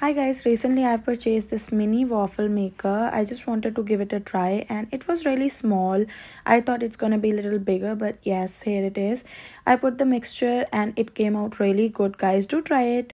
Hi guys, recently I've purchased this mini waffle maker. I just wanted to give it a try and it was really small. I thought it's gonna be a little bigger, but yes, here it is. I put the mixture and it came out really good, guys. Do try it.